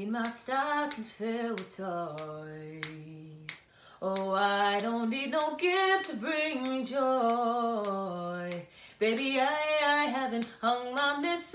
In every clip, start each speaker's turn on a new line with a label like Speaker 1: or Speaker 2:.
Speaker 1: need my stockings filled with toys. Oh, I don't need no gifts to bring me joy. Baby, I haven't hung my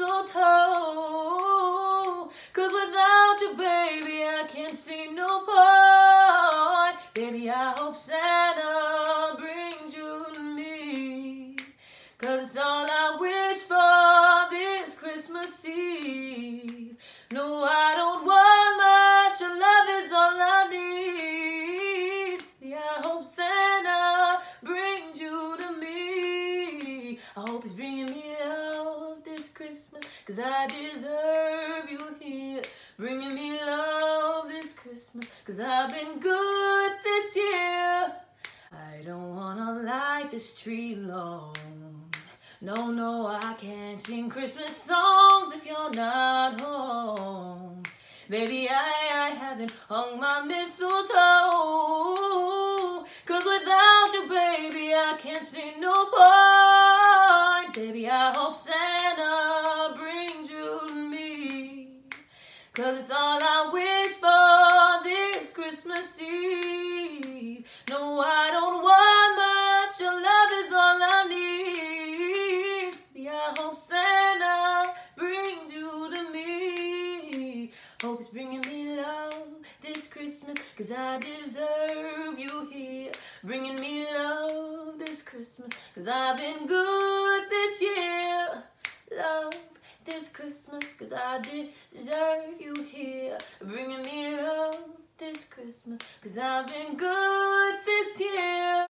Speaker 1: mistletoe, 'cause without you, baby, I can't see no point. Baby, I hope Santa brings you to me, 'cause it's all I wish for this Christmas Eve. No, I don't want much, your love is all I need. Yeah, I hope Santa brings you to me. I hope he's bringing me love this Christmas, 'cause I deserve you here. Bringing me love this Christmas, 'cause I've been good this year. I don't wanna light this tree long. No, I can't sing Christmas songs if you're not home. Baby, I haven't hung my mistletoe, 'cause without you, baby, I can't see no point. Baby, I hope Santa brings you to me, 'cause it's all I wish for this Christmas Eve. No, I don't want much, your love is all I need. Yeah, I hope Santa brings you to me. Hope he's bringing me love this Christmas, 'cause I deserve you here. Bringing me love this Christmas, 'cause I've been good this year. Love this Christmas, 'cause I deserve you here. Bringing me love this Christmas, 'cause I've been good this year.